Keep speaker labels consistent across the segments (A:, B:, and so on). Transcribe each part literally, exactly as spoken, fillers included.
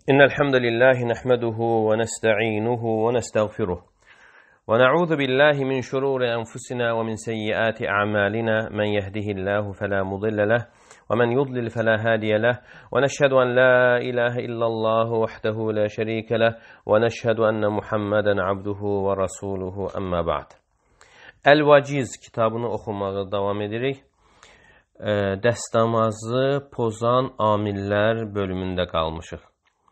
A: إن الحمد لله نحمده ونستعينه ونستغفره ونعوذ بالله من شرور أنفسنا ومن سيئات أعمالنا من يهده الله فلا مضل له ومن يضلل فلا هادي له ونشهد أن لا إله إلا الله وحده لا شريك له ونشهد أن محمدا عبده ورسوله أما بعد. El-Vaciz kitabını oxumağa davam edirik. Dəstəmazı pozan amillər bölümündə qalmışıq.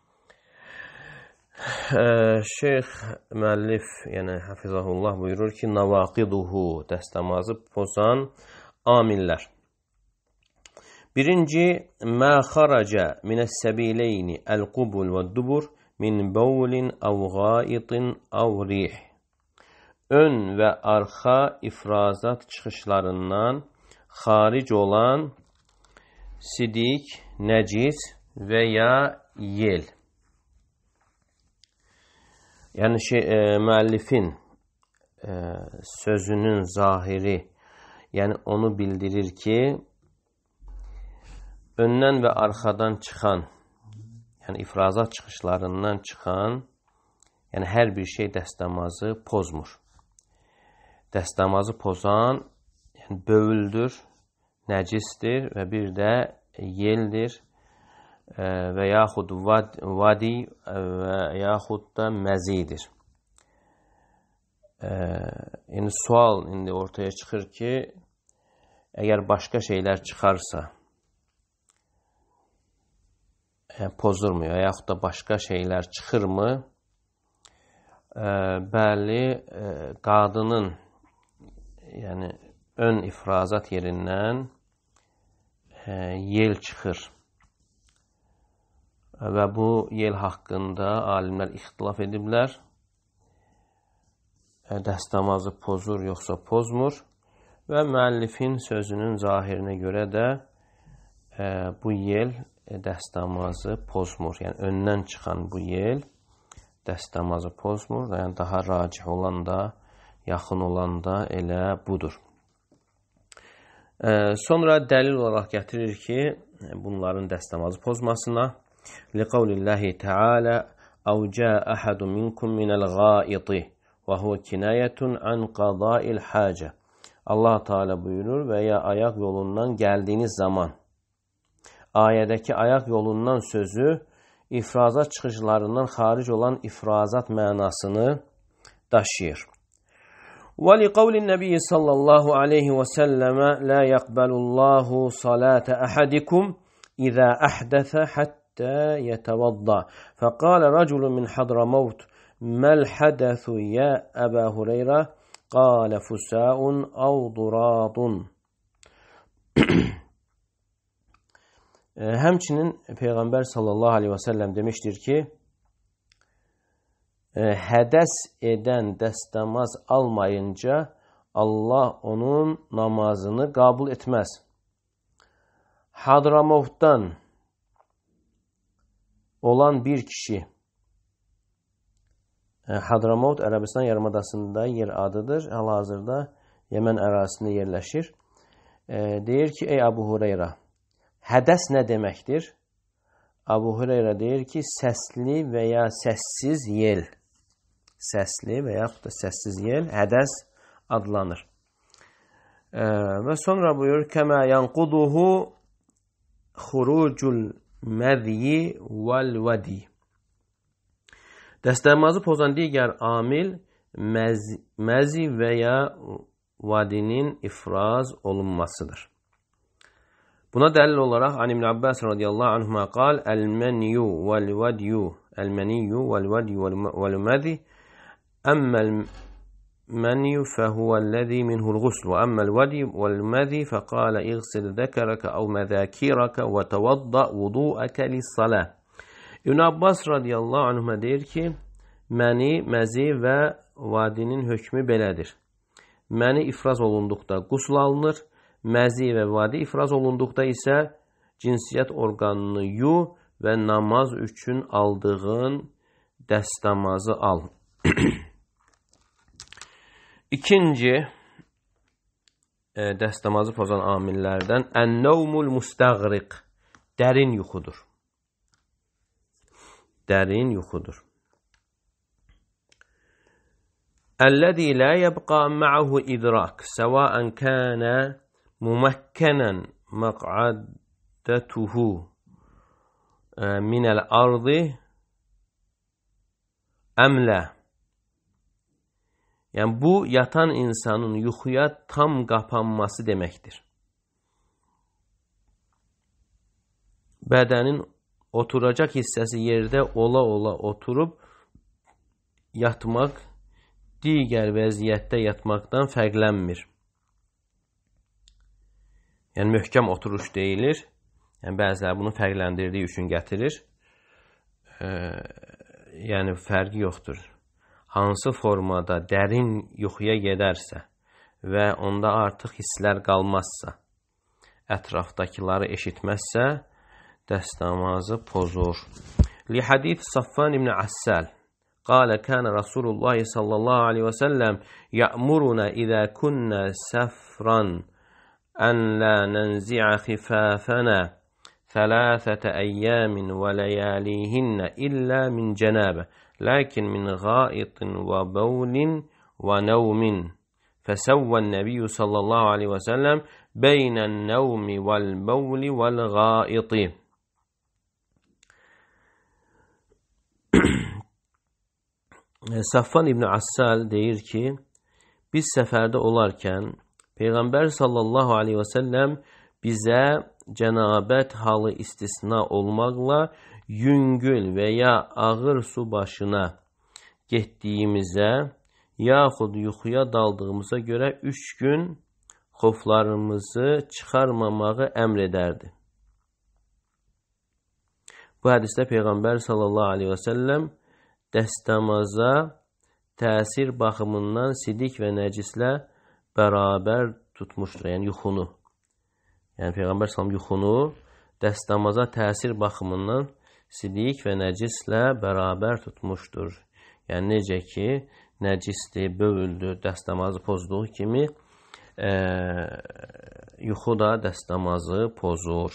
A: Şeyx müəllif, yəni Hafizahullah buyurur ki, navaqiduhu, dəstəmazı pozan amillər. Birinci, mə xaracə minəs-səbileyni əl-qubul və dubur min bəvlin əv qaitin əv rih. Ön və arxa ifrazat çıxışlarından xaric olan sidik, nəcis və ya yel. Yəni şey, e, müəllifin e, sözünün zahiri, yəni onu bildirir ki, öndən və arxadan çıxan, yəni ifrazat çıxışlarından çıxan, yəni hər bir şey dəstəmazı pozmur. Dəstəmazı pozan, yəni bövüldür, nəcisdir və bir də yeldir e, və yaxud vad, vadi və yaxud da məzidir. E, yəni sual indi ortaya çıxır ki, əgər başqa şeylər çıxarsa, e, pozurmu və yaxud da başqa şeylər çıxırmı? E, bəli, e, qadının yəni ön ifrazat yerindən e, yel çıxır. Və bu yel haqqında alimlər ixtilaf ediblər. E, dəstəmazı pozur, yoxsa pozmur. Və müəllifin sözünün zahirinə görə də e, bu yel e, dəstəmazı pozmur. Yəni öndən çıxan bu yel dəstəmazı pozmur. Yəni daha racih olan da, yaxın olan da elə budur. E, sonra dəlil olaraq gətirir ki, bunların dəstəmazı pozmasına liqavlillahi Teala əv cəə əhədu minkum minəl qaiti və huvə kinayətun an qadail hacə. Allah Teala buyurur və ya ayaq yolundan gəldiyiniz zaman. Ayədəki ayaq yolundan sözü ifrazat çıxışlarından xaric olan ifrazat mənasını daşıyır. وَلِقَوْلِ النَّبِيِّ صَلَّى اللّٰهُ عَلَيْهِ وَسَلَّمَ لَا يَقْبَلُ اللّٰهُ صَلَاةَ أَحَدِكُمْ إِذَا أَحْدَثَ حَتَّى يَتَوَضَّى فَقَالَ رَجُلٌ مِنْ حَضْرَمَوْتَ مَا الْحَدَثُ يَا أَبَا هُرَيْرَةَ قَالَ فُسَاءٌ أَوْ ضُرَاطٌ. Həmçinin Peyğəmbər sallallahu aleyhi və səlləm demişdir ki, hədəs edən dəstəmaz almayınca Allah onun namazını qəbul etməz. Hadramavtdan olan bir kişi, Hadramavt Ərəbistan yarımadasında yer adıdır, hal-hazırda Yəmən ərazisində yerləşir. Deyir ki, ey Abu Hureyra, hədəs nə deməkdir? Abu Hureyra deyir ki, səsli və ya səssiz yel. Səsli və yaxud da səssiz yel hədəs adlanır. E, və sonra buyur, kəmə yanquduhu xurucul məzyi vəl-vədi. Dəstəmazı pozan digər amil məzi, məzi və ya vadinin ifraz olunmasıdır. Buna dəlil olaraq An İbn Abbas radiyallahu anhuma qal, əl-məniyyu vəl-vədiyyu əl-məniyyu vəl-vədiyyu vəl-məzi أما المني فهو الذي منه الغسل وأما الودي والمذي فقال اغسل ذكرك أو مذاكيرك وتوضأ وضوءك للصلاة. İbn Abbas radiyallahu anhuma deyir ki, məni, məzi və vadinin hökmü belədir. Məni ifraz olunduqda qusl alınır, məzi və vadi ifraz olunduqda isə cinsiyyət orqanını yu və namaz üçün aldığın dəstəmazı al. İkinci e, dəstəmazı pozan amillərdən ən-nəvmul mustəğriq, dərin yuxudur. dərin yuxudur. Əl-ləzi la yəbqa ma'ahu idrak, səvəən kənə muməkkənən məq'adətuhu minəl ardı əmlə. Yəni, bu, yatan insanın yuxuya tam qapanması deməkdir. Bədənin oturacaq hissəsi yerdə ola-ola oturub yatmaq, digər vəziyyətdə yatmaqdan fərqlənmir. Yəni, möhkəm oturuş deyilir. Yəni, bəziləri bunu fərqləndirdiyi üçün gətirir. E, yəni, fərqi yoxdur. Hansı formada dərin yuxuya gedərsə və onda artıq hisslər qalmazsa, ətrafdakiləri eşitməzsə, dəstəmazı pozur. Li hadith Safvan ibn Assal قال كان رسول الله صلى الله عليه وسلم يأمرنا إذا كنا سفرا أن لا ننزع خفافنا ثلاثة أيام ولياليهن إلا من جنابة لكن من غائط وبول ونوم فسوى النبي صلى الله عليه وسلم بين النوم والبول والغائط. Safvan İbn Assal deyir ki, biz səfərdə olarkən Peyğəmbər sallallahu aleyhi və səlləm bizə cənabət halı istisna olmaqla yüngül və ya ağır su başına getdiyimizə yaxud yuxuya daldığımıza görə üç gün xoflarımızı çıxarmamağı əmr edərdi. Bu hədisdə Peyğəmbər sallallahu aleyhi və səlləm dəstəmaza təsir baxımından sidik və nəcislə bərabər tutmuşdur. Yəni, yuxunu. Yəni, Peyğəmbər sallam yuxunu dəstəmaza təsir baxımından sidik və nəcislə bərabər tutmuşdur. Yəni, necə ki, nəcisdir, bövüldür, dəstəmazı pozduğu kimi e, yuxu da dəstəmazı pozur.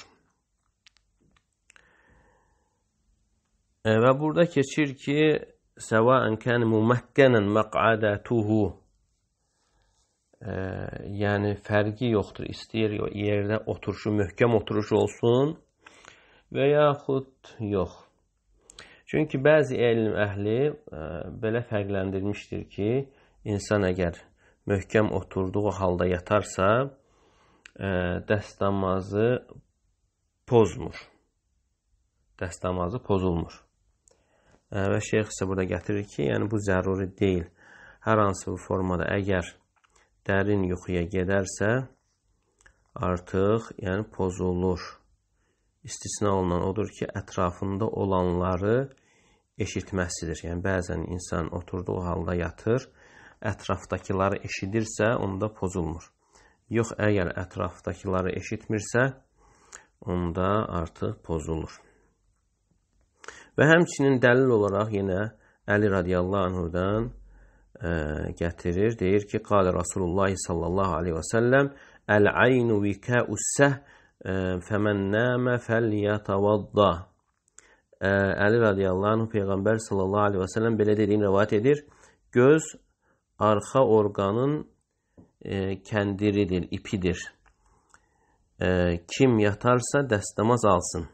A: E, və burada keçir ki, səvəən kən muməkkənən məq'adətuhu e, yəni, fərqi yoxdur. İstəyir yerdə oturuşu, möhkəm oturuş olsun və yaxud yox. Çünki bəzi elm əhli e, belə fərqləndirmişdir ki, insan əgər möhkəm oturduğu halda yatarsa, e, dəstəmazı pozmur. Dəstəmazı pozulmur. E, və şeyx isə burada gətirir ki, yəni bu zəruri deyil. Hər hansı bir formada əgər dərin yuxuya gedərsə, artıq yəni pozulur. İstisna olunan odur ki, ətrafında olanları eşitməsidir. Yəni, bəzən insan oturduğu halda yatır, ətrafdakiləri eşidirsə, onda pozulmur. Yox, əgər ətrafdakiləri eşitmirsə, onda artıq pozulur. Və həmçinin dəlil olaraq yenə Əli radiyallahu anhudan e, gətirir. Deyir ki, qalə Rasulullah sallallahu aleyhi və səlləm Əl-aynu vikəussəh fəmən nəmə fəlyətəvadda. Əli radiyallahu anh Peyğəmbər sallallahu aleyhi və səlləm belə dediyini rəvayət edir. Göz arxa orqanın e, kəndiridir, ipidir. E, kim yatarsa dəstəmaz alsın.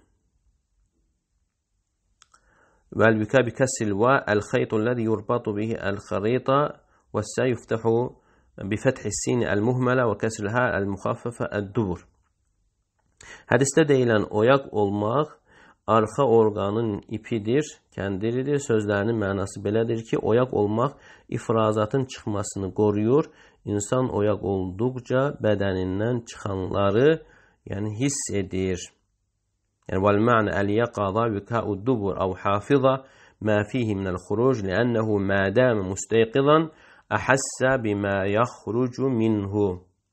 A: Vəl-vükə bikəssil və əl-xeytulləzi yurbatu bihi əl-xərita və sə yuftəhu bifəthis-sin əl-muhmələ və kəsrilhə əl-muxaffəfə əd-dubur. Hədisdə deyilən oyaq olmaq arxa orqanın ipidir, kəndiridir. Sözlərinin mənası belədir ki, oyaq olmaq ifrazatın çıxmasını qoruyur. İnsan oyaq olduqca bədənindən çıxanları yəni hiss edir. Yəni, vəl-mə'nə əl-yəqaza vükəud-dubur əv hafıza mə fihi minəl-xuruc ləənnəhu mədəmə müstəyqizən əhəssə bimə yaxrucu minhu.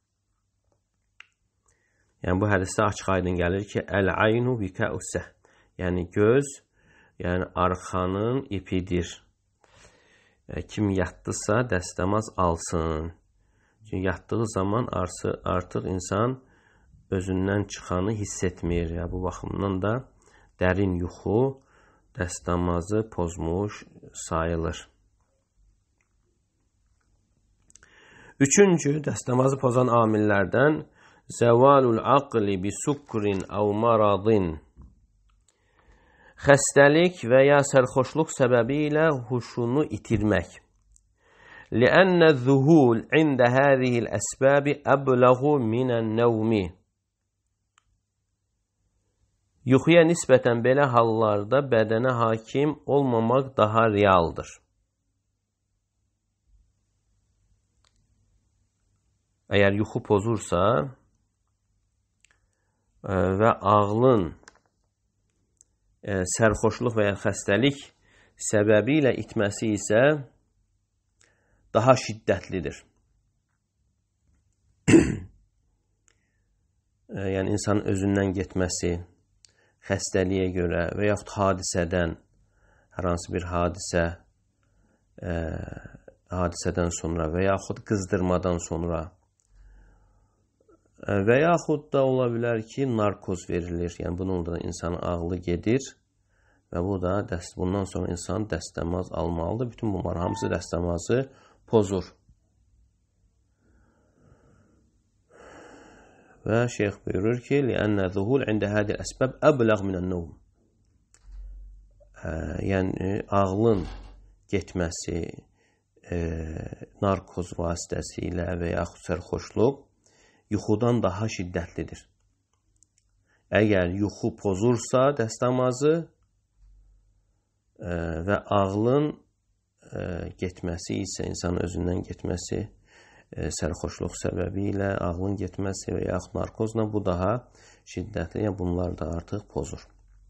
A: Yəni, bu hədisdə açıq aydın gəlir ki, əl-aynu vikəussəh. Yəni, göz, yəni arxanın ipidir. E, kim yatdısa, dəstəmaz alsın. Çünki yatdığı zaman artıq insan özündən çıxanı hiss etmir. Yəni, bu baxımdan da dərin yuxu dəstəmazı pozmuş sayılır. Üçüncü, dəstəmazı pozan amillərdən zəvalul aqli bi sukrin əv maradin. Xəstəlik və ya sərxoşluq səbəbi ilə huşunu itirmək. Li'anna zuhul ində hədihil əsbəbi əbləğu minən nəvmi. Yuxuya nisbətən belə hallarda bədənə hakim olmamaq daha realdır. Əgər yuxu pozursa və ağlın sərxoşluq və ya xəstəlik səbəbi ilə itməsi isə daha şiddətlidir. Yəni, insanın özündən getməsi, xəstəliyə görə və yaxud hadisədən, hər hansı bir hadisə, ə, hadisədən sonra və yaxud qızdırmadan sonra və yaxud da ola bilər ki, narkoz verilir. Yəni, bununla da insanın ağlı gedir və bu da bundan sonra insan dəstəmaz almalıdır. Bütün bunlar hamısı dəstəmazı pozur. Və şeyx buyurur ki, لِأَنَّ ذُهُولْ عِنْدَ هَذِي الْأَسْبَابِ أَبْلَغْ مِنَ النَّوْمِ. Yəni, ağlın getməsi, e, narkoz vasitəsilə və yaxud sərxoşluq yuxudan daha şiddətlidir. Əgər yuxu pozursa dəstəmazı e, və ağlın e, getməsi isə, insanın özündən getməsi, e, sərxoşluq səbəbi ilə ağlın getməsi və yaxud narkozla bu daha şiddətli, yəni bunlar da artıq pozur.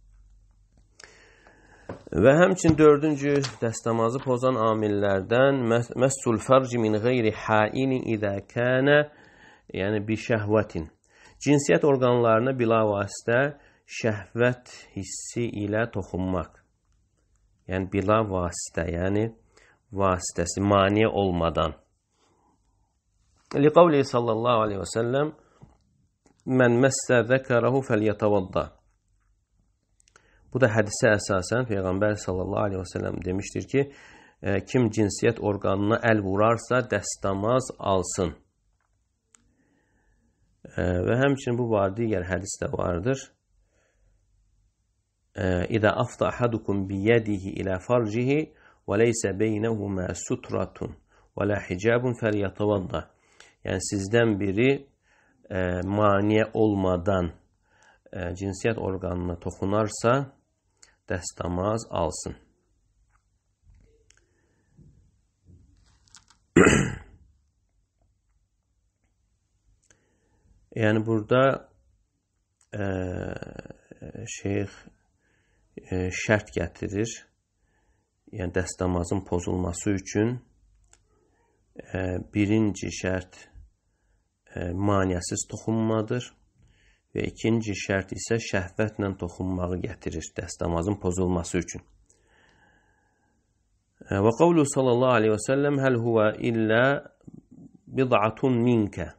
A: Və həmçin dördüncü dəstəmazı pozan amillərdən məssul fərci min qeyri haini idə kənə, yəni bi şəhvətin. Cinsiyyət orqanlarına bilavasitə şəhvət hissi ilə toxunmaq. Yəni bilavasitə, yəni vasitəsi, maniyə olmadan. Liqavli sallallahu aleyhi və səlləm mən məssə zəkərəhu fəlyətəvadda. Bu da hədisə əsasən Peyğəmbər sallallahu aleyhi və səlləm demişdir ki, kim cinsiyyət orqanına əl vurarsa dəstəmaz alsın. Və həmçinin bu var, digər hədis də vardır. İdə afta ahadukum biyədihi ilə farcihi və leysə beynəhumə sutratun və lə hicabun fəlyətəvadda. Yəni sizdən biri e, maniyə olmadan e, cinsiyyət orqanına toxunarsa dəstəmaz alsın. Yəni burada e, şeyx e, şərt gətirir. Yəni dəstəmazın pozulması üçün e, birinci şərt e, maniyəsiz toxunmadır və ikinci şərt isə şəhvətlə toxunmağı gətirir dəstəmazın pozulması üçün. E, və qavlu sallallahu aleyhi və səlləm həl huvə illə bid'atun minkə.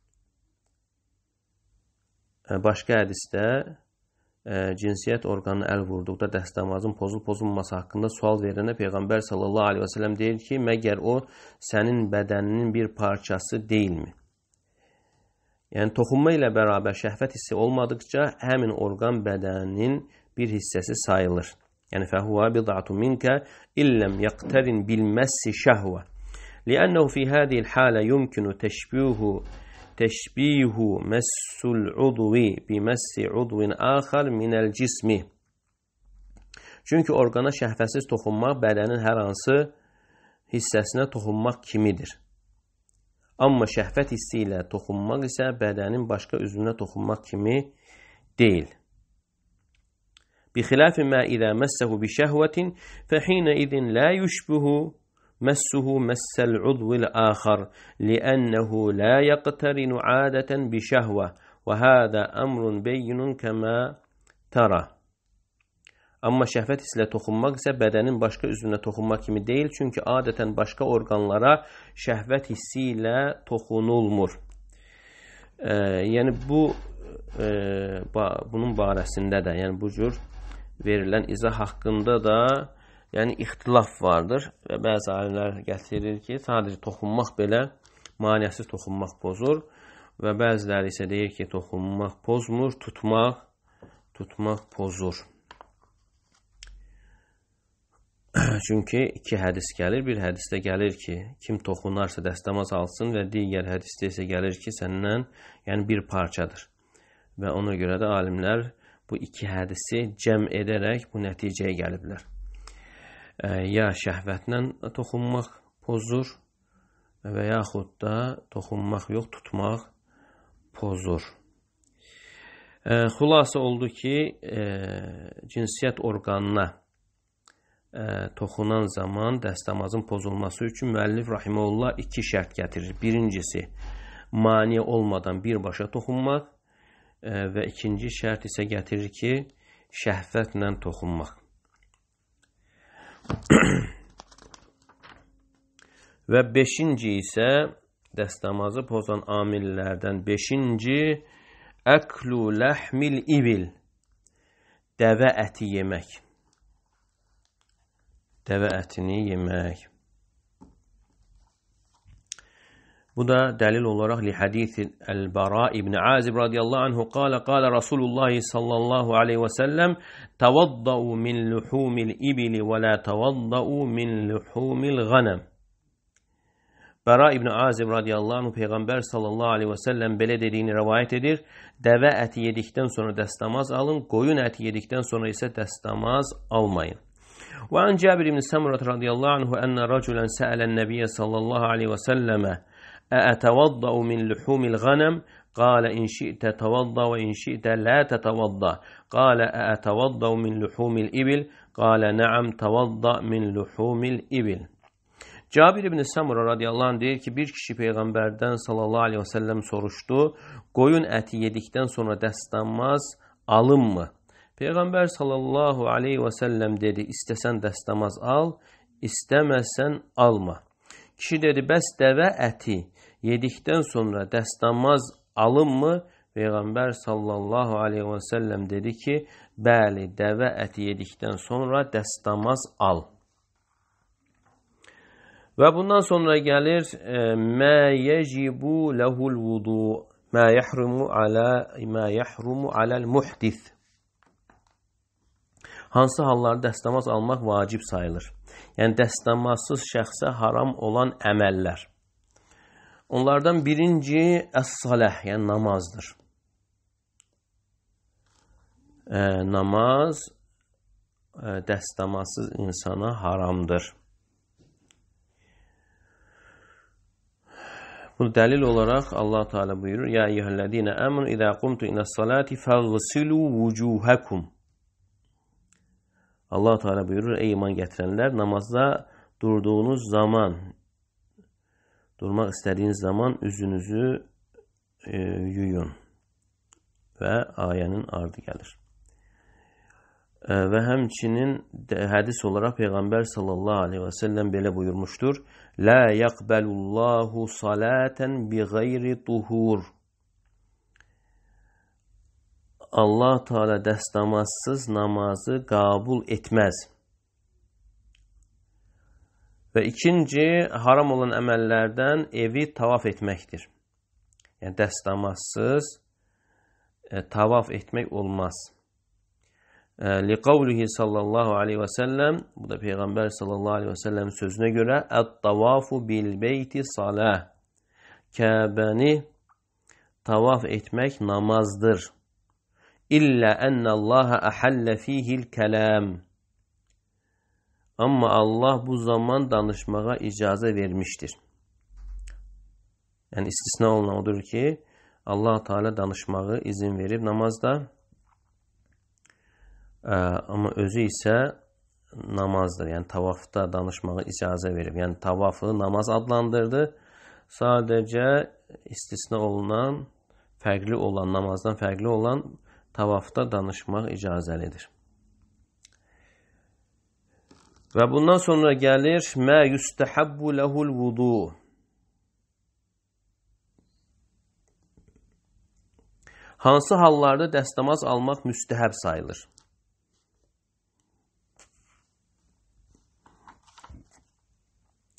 A: Başqa hədisdə e, cinsiyyət orqanına əl vurduqda dəstəmazın pozul-pozulması haqqında sual verənə Peyğəmbər sallallahu aleyhi və səlləm deyir ki, məgər o sənin bədəninin bir parçası deyilmi? Yəni, toxunma ilə bərabər şəhvət hissi olmadıqca həmin orqan bədəninin bir hissəsi sayılır. Yəni, fəhuvə bid'atun minkə illəm yəqtərin bilməssi şəhvə. Liənnəhu fi hədiyil halə yumkinu təşbihu təşbihu məssul udvi bi məssi udvin axar minəl cismi. Çünki orqana şəhvəsiz toxunmaq bədənin hər hansı hissəsinə toxunmaq kimidir. Amma şəhvət hissi ilə toxunmaq isə bədənin başqa üzvünə toxunmaq kimi deyil. Bi xilafi mə idə məssəhu bi şəhvətin fəhinə idin lə yushbuhu مسه مس العضو الآخر لأنه لا يقترن عادة بشهوة وهذا أمر بين كما ترى. Amma şəhvət hissi ilə toxunmaq isə bədənin başqa üzvünə toxunmaq kimi deyil, çünki adətən başqa orqanlara şəhvət hissi ilə toxunulmur. E, yəni bu e, ba, bunun barəsində də, yəni bu cür verilən izah haqqında da yəni ixtilaf vardır və bəzi alimlər gətirir ki, sadəcə toxunmaq belə maniəsiz toxunmaq pozur və bəziləri isə deyir ki, toxunmaq pozmur, tutmaq tutmaq pozur. Çünki iki hədis gəlir. Bir hədisdə gəlir ki, kim toxunarsa dəstəmaz alsın və digər hədisdə isə gəlir ki, səndən yəni bir parçadır. Və ona görə də alimlər bu iki hədisi cəm edərək bu nəticəyə gəliblər. E, ya şəhvətlə toxunmaq pozur və yaxud da toxunmaq yox, tutmaq pozur. E, xülasə oldu ki, e, cinsiyyət orqanına e, toxunan zaman dəstəmazın pozulması üçün müəllif rahimehullah iki şərt gətirir. Birincisi, mane olmadan birbaşa toxunmaq e, və ikinci şərt isə gətirir ki, şəhvətlə toxunmaq. Və beşinci isə dəstəmazı pozan amillərdən beşinci əklu ləhmil ibil, dəvə əti yemək. Dəvə ətini yemək. Bu da dəlil olaraq li hadisi el-Bara ibn Azib radiyallahu anhu qala qala Rasulullah sallallahu aleyhi və səlləm tavaddau min luhumil ibili və la tavaddau min luhumil ghanam. Bara ibn Azib radiyallahu anhu Peyğəmbər sallallahu aleyhi və səlləm belə dediyini rəvayət edir. Dəvə əti yedikdən sonra dəstəmaz alın, qoyun əti yedikdən sonra isə dəstəmaz almayın. Və an Cabir ibn Samurah radiyallahu anhu ənə rəculən səələn nəbiyyə sallallahu aleyhi və səlləmə əətəvaddau min luhumil ghanam qalə in şi'tə tavadda və in şi'tə lə tətavadda qalə əətəvaddau min luhumil ibil qalə nəam tavadda min luhumil ibil. Cabir ibn Samura radiyallahu anh deyir ki, bir kişi Peyğəmbərdən sallallahu aleyhi və səlləm soruşdu, qoyun əti yedikdən sonra dəstəmaz alınmı? Peyğəmbər sallallahu aleyhi və səlləm dedi, istəsən dəstəmaz al, istəməsən alma. Kişi dedi, bəs dəvə əti yedikdən sonra dəstəmaz alınmı? Peyğəmbər sallallahu aleyhi və səlləm dedi ki, bəli, dəvə əti yedikdən sonra dəstəmaz al. Və bundan sonra gəlir mə yəcibu ləhul vudu, mə yəhrumu alə, mə yəhrumu aləl muhdis. Hansı hallarda dəstəmaz almaq vacib sayılır? Yəni dəstəmazsız şəxsə haram olan əməllər. Onlardan birinci əs-saləh, yəni namazdır. E, namaz e, dəstəmazsız insana haramdır. Bu dəlil olaraq Allah Teala buyurur: "Ya eyyuhellezine amenu iza qumtu ilas-salati faghsilu vujuhakum." Allah Teala buyurur: "Ey iman gətirənlər, namazda durduğunuz zaman, durmaq istədiyiniz zaman üzünüzü e, yuyun." Və ayənin ardı gəlir. E, və həmçinin hədis olaraq Peyğəmbər sallallahu aleyhi və səlləm belə buyurmuşdur: "La yaqbalullahu salaten bi gayri tuhur." Allah Teala dəstəmazsız namazı qəbul etməz. Və ikinci, haram olan əməllərdən evi tavaf etməkdir. Yəni dəstəmazsız e, tavaf etmək olmaz. Liqavlihi sallallahu aleyhi və səlləm, bu da Peyğəmbər sallallahu aleyhi və səlləm sözünə görə ət-tavafu bil-beyti salah. Kəbəni tavaf etmək namazdır. İllə ənəllaha əhəllə fihil-kələm. Amma Allah bu zaman danışmağa icazə vermişdir. Yəni istisna olunan odur ki, Allah Teala danışmağı izin verib namazda. Ə, amma özü isə namazdır. Yəni tavafda danışmağı icazə verib. Yəni tavafı namaz adlandırdı. Sadəcə istisna olunan, fərqli olan, namazdan fərqli olan tavafda danışmaq icazəlidir. Və bundan sonra gəlir mə yustəhəbbu ləhul vudu. Hansı hallarda dəstəmaz almaq müstəhəb sayılır?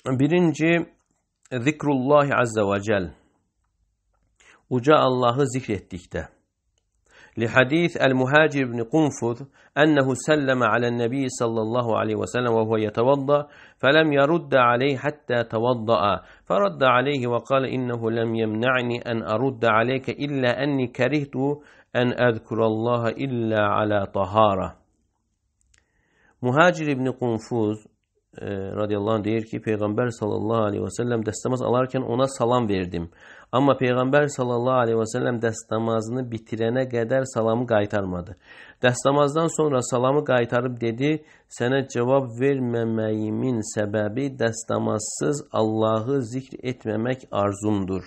A: Birinci, zikrullahi azze və cəl. Uca Allahı zikr etdikdə. لحديث المهاجر بن قنفذ أنه سلم على النبي صلى الله عليه وسلم وهو يتوضأ فلم يرد عليه حتى توضأ فرد عليه وقال إنه لم يمنعني أن أرد عليك إلا أني كرهت أن أذكر الله إلا على طهارة. Muhacir ibn Qunfuz e, radiyallahu anh deyir ki, Peygamber sallallahu aleyhi ve sellem dəstəmaz alarkən ona salam verdim. Amma Peygamber sallallahu aleyhi ve sellem dəstəmazını bitirənə qədər salamı qaytarmadı. Dəstəmazdan sonra salamı qaytarıb dedi, sənə cavab verməməyimin səbəbi dəstəmazsız Allahı zikr etməmək arzumdur.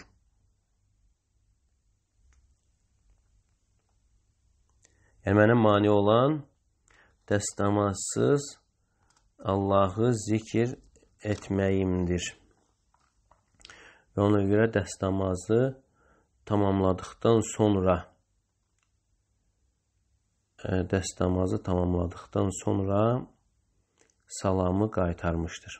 A: Yəni, mənə mani olan dəstəmazsız Allahı zikr etməyimdir. Və ona görə dəstəmazı tamamladıqdan sonra dəstəmazı tamamladıqdan sonra salamı qaytarmışdır.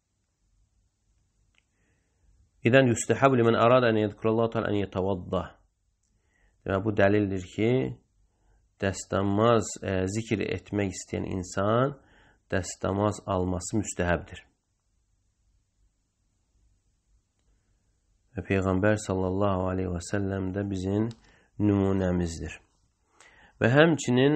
A: İdən yüstəhəb limən arad ən yədkurallahu ta'ala ən yetavadda. Demək, bu dəlildir ki, dəstəmaz e, zikr etmək istəyən insan dəstəmaz alması müstəhəbdir. Və Peyğəmbər sallallahu aleyhi və səlləm də bizim nümunəmizdir. Və həmçinin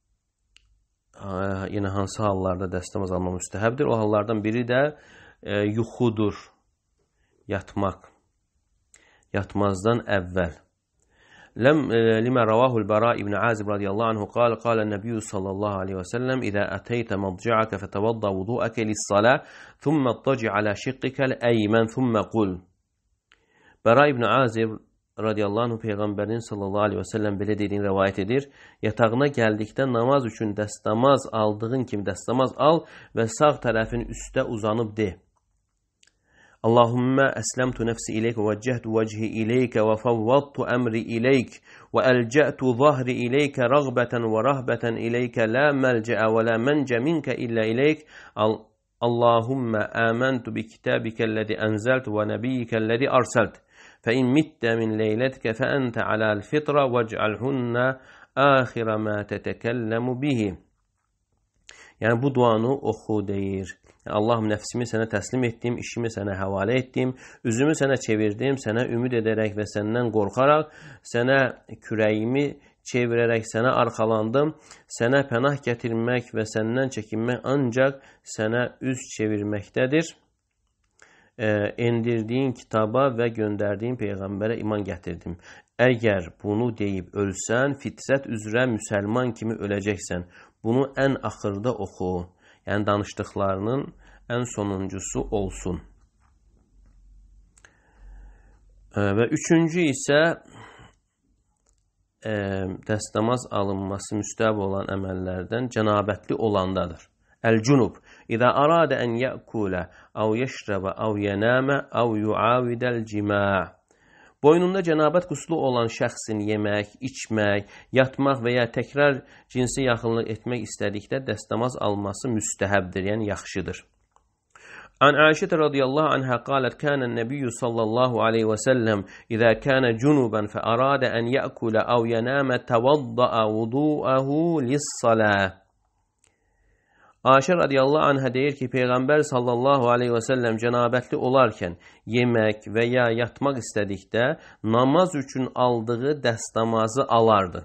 A: yenə hansı hallarda dəstəmaz almaq müstəhəbdir? O hallardan biri də e, yuxudur, yatmaq, yatmazdan əvvəl. لما رواه البراء بن عازب رضي الله عنه قال قال النبي صلى الله عليه وسلم إذا أتيت مضجعك فتوضأ وضوءك للصلاة ثم اضطجع على شقك الأيمن ثم قل. Bara ibn Azib radiyallahu anh Peyğəmbərin sallallahu aleyhi və səlləm belə dediyini rəvayət edir. Yatağına gəldikdə namaz üçün dəstəmaz aldığın kimi dəstəmaz al və sağ tərəfin üstə uzanıb de. Allahümme əsləmtu nəfsi ileyke və vəccəhtu vəcihi ileyke və fəvvadtu əmri ileyk və əlcətu zahri ileyke rəğbətən və rəhbətən ileyke la məlcəə və la məncə minkə illə ileyk. Allahümme əməntu bi kitabikəlləzi ənzəltu və nəbiyyikəlləzi arsəlt. Fəin mittə min leylətkə fəəntə aləl fitrə vəcəlhunnə əxirə mə tətəkəlləmu bihi. Yəni, bu duanı oxu deyir. Allahım, nəfsimi sənə təslim etdim, işimi sənə həvalə etdim, üzümü sənə çevirdim, sənə ümid edərək və səndən qorxaraq, sənə kürəyimi çevirərək sənə arxalandım, sənə pənah gətirmək və səndən çəkinmək ancaq sənə üz çevirməkdədir. E, endirdiyin kitaba və göndərdiyin Peyğəmbərə iman gətirdim. Əgər bunu deyib ölsən, fitrət üzrə müsəlman kimi öləcəksən. Bunu ən axırda oxu. Yəni, danışdıqlarının ən sonuncusu olsun. E, və üçüncü isə e, dəstəmaz alınması müstəhəb olan əməllərdən cənabətli olandadır. Əl-cunub. İzə aradə ən yəkulə, əv yeşrəbə, əv yənəmə, əv yuavidəl cimə'. Boynunda cənabət qüslu olan şəxsin yemək, içmək, yatmaq və ya təkrar cinsi yaxınlıq etmək istədikdə dəstəmaz alması müstəhəbdir, yəni yaxşıdır. An Aişə radiyallahu anhə qalət, kənən nəbiyyü sallallahu aleyhi və səlləm İzə kənə cunubən fə aradə ən yəkulə əv yənəmə təvaddaə vudu'əhu lissaləh. Aişə radiyallahu anhə deyir ki, Peyğəmbər sallallahu aleyhi və səlləm cənabətli olarkən yemək və ya yatmaq istədikdə namaz üçün aldığı dəstəmazı alardı.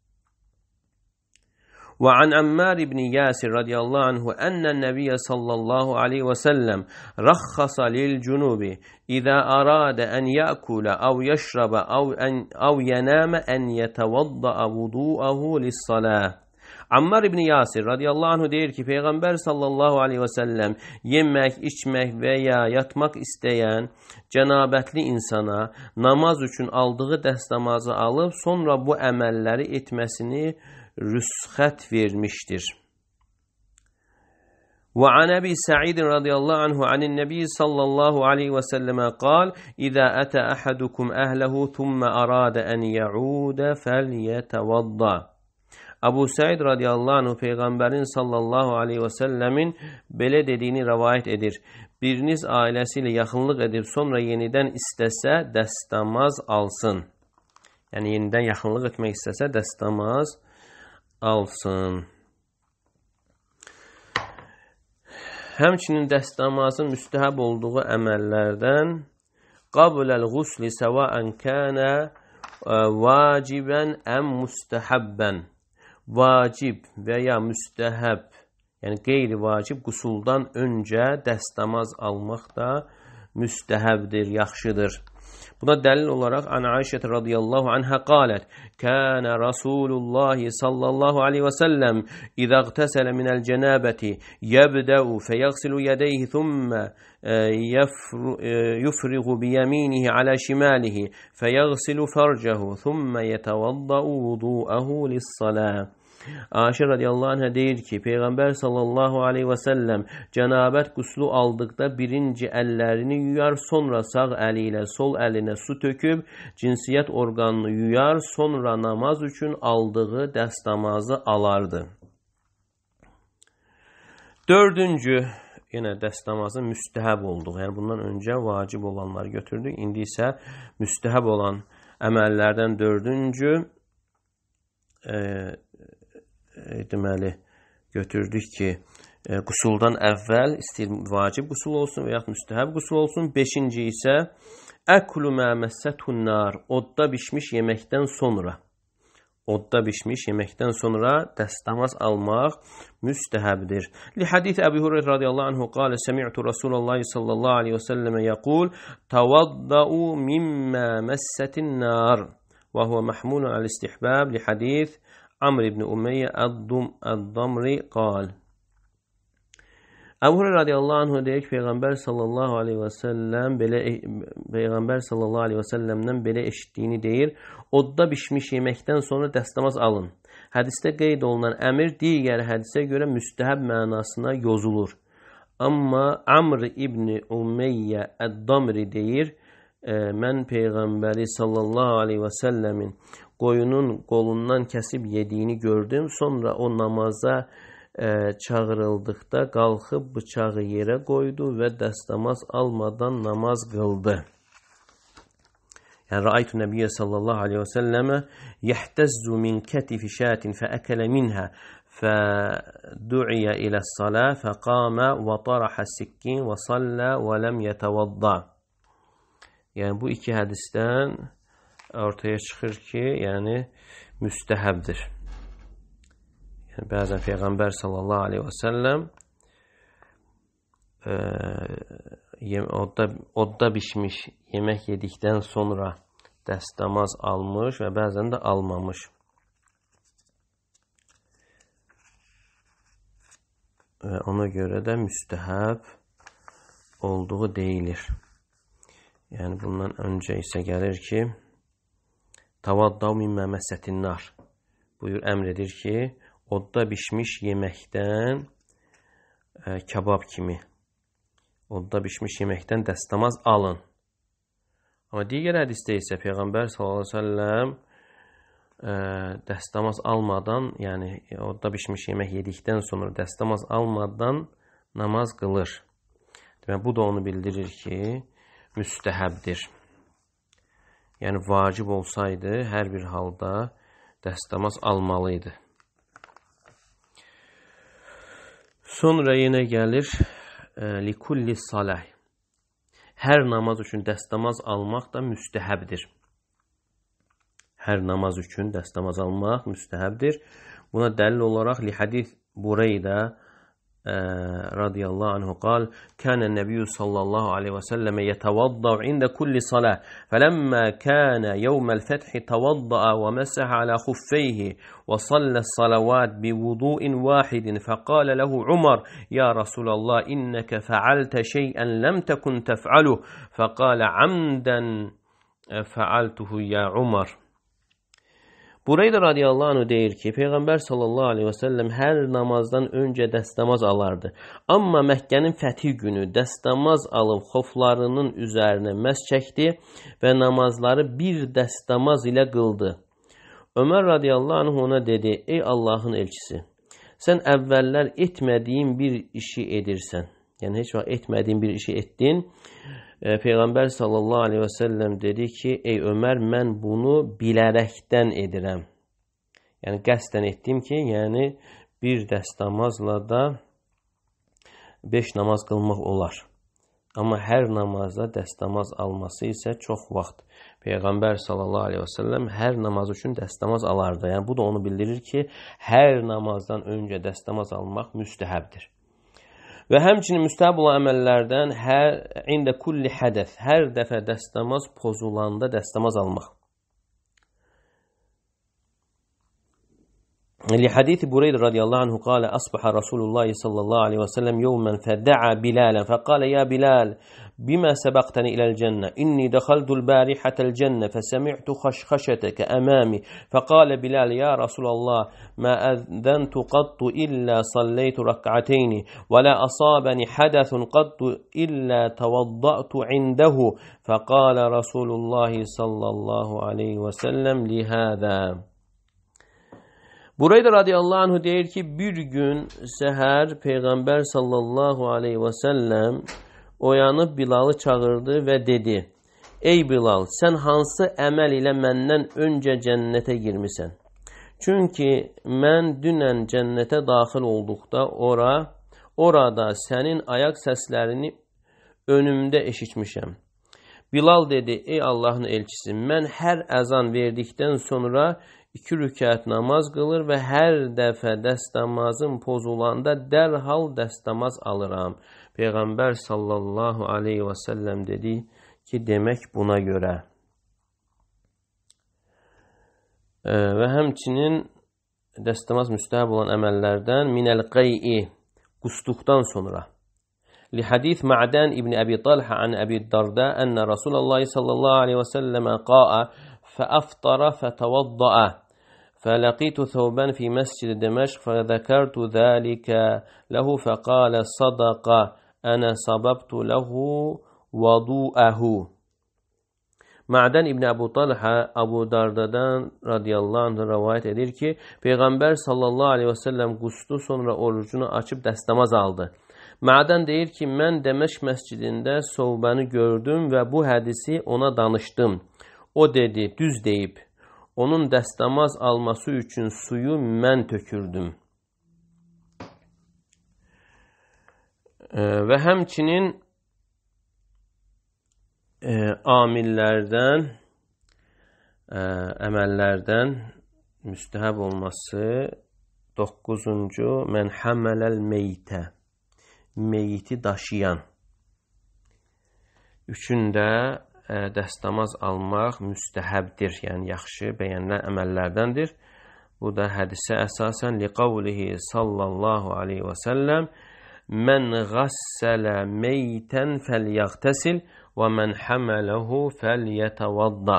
A: Və an Əmmar ibn Yasir radiyallahu anhu ənnən nəbiyyə sallallahu aleyhi və səlləm rəxxasa lil cunubi İzə aradə ən yəkulə əv yəşrəbə əv yənəmə ən yətəvaddaə vudu'əhu lissaləh. Ammar ibn Yasir radiyallahu anhu deyir ki, Peyğəmbər sallallahu aleyhi və səlləm yemək, içmək və ya yatmaq istəyən cənabətli insana namaz üçün aldığı dəstəmazı alıb, sonra bu əməlləri etməsini rüsxət vermişdir. Və an Əbi Səid radiyallahu anhu anin Nəbi sallallahu aleyhi və səlləmə qal, İzə ətə əhədukum əhləhu thumma aradə ən yəudə fəlyətəvadda. Abu Səid radiyallahu anhu Peyğəmbərin sallallahu aleyhi və səlləmin belə dediyini rəvayət edir. biriniz ailəsi ilə yaxınlıq edib sonra yenidən istəsə dəstəmaz alsın. Yəni yenidən yaxınlıq etmək istəsə dəstəmaz alsın. Həmçinin dəstəmazın müstəhəb olduğu əməllərdən qabləl ğusli səvaən kənə vacibən əm müstəhəbbən. Vacib və ya müstəhəb, yəni qeyri-vacib qusuldan öncə dəstəmaz almaq da müstəhəbdir, yaxşıdır. Buna dəlil olaraq An Ayşə radiyallahu anhə qalət: Kənə Rasulullah sallallahu aleyhi və səlləm İzə iğtəsələ minəl cənəbəti yəbdəu fəyəğsilu yədəyhi thümmə yufriğu biyəminihi alə şimalihi fəyəğsilu fərcəhu thümmə yətəvaddau vudu'əhu lissalə. Ayşə radiyallahu anhə deyir ki, Peyğəmbər sallallahu aleyhi və səlləm cənabət quslu aldıqda birinci əllərini yuyar, sonra sağ əli ilə sol əlinə su töküb cinsiyyət orqanını yuyar, sonra namaz üçün aldığı dəstəmazı alardı. Dördüncü, yenə dəstəmazın müstəhəb olduğu, yəni bundan öncə vacib olanları götürdük, indi isə müstəhəb olan əməllərdən dördüncü e, deməli götürdük ki, e, qusuldan əvvəl istəyir vacib qusul olsun və yaxud müstəhəb qusul olsun. Beşinci isə əklu mə məssətun nar, odda bişmiş yeməkdən sonra. Odda bişmiş yeməkdən sonra dəstəmaz almaq müstəhəbdir. Li hadis Əbu Hureyra radiyallahu anhu qalə səmi'tu Rasulullah sallallahu aleyhi və səlləmə yəqul təvaddau mimmə məssətin nar və huvə məhmulun al-istihbab li hadis Amr ibn Umeyyə Əd-Damri qal. Əbu Hureyra radiyallahu anhu deyir ki, Peyğəmbər sallallahu aleyhi və səlləm belə Peyğəmbər sallallahu aleyhi və səlləmdən belə eşitdiyini deyir: Odda bişmiş yeməkdən sonra dəstəmaz alın. Hədisdə qeyd olunan əmr digər hədisə görə müstəhəb mənasına yozulur. Amma Amr ibn Umeyyə Əd-Damri deyir: e, mən Peyğəmbəri sallallahu aleyhi və səlləmin qoyunun qolundan kəsib yediyini gördüm. Sonra o namaza e, çağırıldıqda qalxıb bıçağı yerə qoydu və dəstəmaz almadan namaz qıldı. Yəni, Rəaytu Nəbiyyə sallallahu aleyhi və səlləmə yəhtəzzu min kətifi şətin fəəkələ minhə fədu'iyə iləs-salə fəqamə və tarahə sikkin və sallə və ləm yətəvadda. Yəni, bu iki hədisdən ortaya çıxır ki, yəni müstəhəbdir. Yəni, bəzən Peyğəmbər sallallahu aleyhi və səlləm e, odda, odda bişmiş yemək yedikdən sonra dəstəmaz almış və bəzən də almamış. Və ona görə də müstəhəb olduğu deyilir. Yəni, bundan öncə isə gəlir ki, Tavaddau mimmə məssətin nar. Buyur, əmr edir ki, odda bişmiş yeməkdən e, kebab kimi, odda bişmiş yeməkdən dəstəmaz alın. Amma digər hədisdə isə Peyğəmbər sallallahu aleyhi və səlləm e, dəstəmaz almadan, yəni odda bişmiş yemək yedikdən sonra dəstəmaz almadan namaz qılır. Demək, bu da onu bildirir ki, müstəhəbdir. Yəni, vacib olsaydı, hər bir halda dəstəmaz almalıydı. Sonra yenə gəlir likulli saləh. Hər namaz üçün dəstəmaz almaq da müstəhəbdir. Hər namaz üçün dəstəmaz almaq müstəhəbdir. Buna dəlil olaraq li hadis Bureydə radiyallahu anhu qal: Kənə nəbiyyü sallallahu aleyhi və səlləmə yətəvaddau ində kulli salah. Fələmmə kənə yevməl fəthi təvaddaa və məsəhə alə xuffeyhi və salləs salavat bi vudu'in vahidin. Fəqalə ləhu Umar: Ya Rasulallah, innəkə fəaltə şeyən ləm təkun təf'aluh. Fəqalə amdən fəaltuhu ya Umar. Bureydə radiyallahu anhu deyir ki, Peyğəmbər sallallahu aleyhi və səlləm hər namazdan öncə dəstəmaz alardı. Amma Məkkənin fəthi günü dəstəmaz alıb xoflarının üzərinə məs çəkdi və namazları bir dəstəmaz ilə qıldı. Ömər radiyallahu anhu ona dedi: Ey Allahın elçisi, sən əvvəllər etmədiyin bir işi edirsən. Yəni, heç vaxt etmədiyin bir işi etdin. E, Peyğəmbər sallallahu aleyhi və səlləm dedi ki, ey Ömər, mən bunu bilərəkdən edirəm. Yəni, qəsdən etdim ki, yəni bir dəstəmazla da beş namaz qılmaq olar. Amma hər namazda dəstəmaz alması isə çox vaxt Peyğəmbər sallallahu aleyhi və səlləm hər namaz üçün dəstəmaz alardı. Yəni, bu da onu bildirir ki, hər namazdan öncə dəstəmaz almaq müstəhəbdir. Və həmçinin müstəhəb olan əməllərdən hər, ində kulli hədəf, hər dəfə dəstəmaz pozulanda dəstəmaz almaq. لحديث بريدة رضي الله عنه قال أصبح رسول الله صلى الله عليه وسلم يوما فدعا بلالا فقال يا بلال بما سبقتني إلى الجنة إني دخلت البارحة الجنة فسمعت خشخشتك أمامي فقال بلال يا رسول الله ما أذنت قط إلا صليت ركعتين ولا أصابني حدث قط إلا توضأت عنده فقال رسول الله صلى الله عليه وسلم لهذا. Burayda radiyallahu anhu deyir ki, bir gün səhər Peyğəmbər sallallahu aleyhi və səlləm oyanıb Bilalı çağırdı və dedi, ey Bilal, sən hansı əməl ilə məndən öncə cənnətə girmisən? Çünki mən dünən cənnətə daxil olduqda ora, orada sənin ayaq səslərini önümdə eşitmişəm. Bilal dedi, ey Allahın elçisi, mən hər əzan verdikdən sonra iki rükət namaz qılır və hər dəfə dəstəmazım pozulanda dərhal dəstəmaz alıram. Peyğəmbər sallallahu aleyhi və səlləm dedi ki, demək buna görə. E, və həmçinin dəstəmaz müstəhəb olan əməllərdən minəl qey'i, qusduqdan sonra. لحديث معدان ابن أبي طلحة عن أبي الدرداء أن رسول الله صلى الله عليه وسلم قاء فأفطر فتوضأ فلقيت ثوبان في مسجد دمشق فذكرت ذلك له فقال صدق أنا صببت له وضوءه. Ma'dan İbn Əbu Talha Abu Darda'dan radiyallahu anh rivayet edir ki, Peyğəmbər sallallahu aleyhi və səlləm qusdu, sonra orucunu açıb dəstəmaz aldı. Ma'dan deyir ki, mən Dəməşq məscidində Sovbanı gördüm və bu hədisi ona danışdım. O dedi, düz deyib, onun dəstəmaz alması üçün suyu mən tökürdüm. E, və həmçinin e, amillərdən, e, əməllərdən müstəhəb olması doqquzuncu mən həmələl meytə, meyiti daşıyan. Üçündə e, dəstəmaz almaq müstəhəbdir, yəni yaxşı bəyənilən əməllərdəndir. Bu da hədisə əsasən liqavlihi sallallahu aleyhi və səlləm mən qassələ meytən fəlyəğtəsil və mən həmələhu fəlyətəvadda.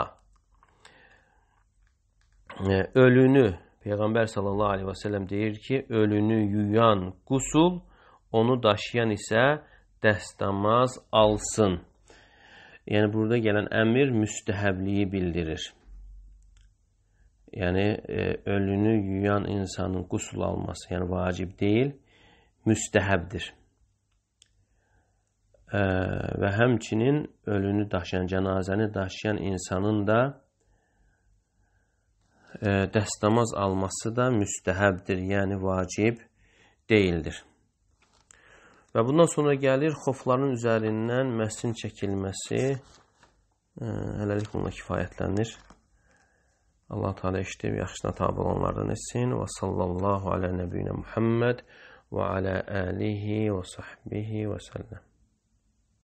A: E, ölünü, Peyğəmbər sallallahu aleyhi və səlləm deyir ki, ölünü yuyan qusul, onu daşıyan isə dəstəmaz alsın. Yəni, burada gələn əmir müstəhəbliyi bildirir. Yəni, e, ölünü yuyan insanın qusul alması, yəni vacib deyil, müstəhəbdir. E, və həmçinin ölünü daşıyan, cənazəni daşıyan insanın da e, dəstəmaz alması da müstəhəbdir, yəni vacib deyildir. Və bundan sonra gəlir xofların üzərindən məsin çəkilməsi. E, hələlik bununla kifayətlənir. Allah Teala işləyib yaxşısına tabi olanlardan etsin. Və sallallahu alə nəbiyyinə Muhammed və alə əlihi və sahbihi və səlləm.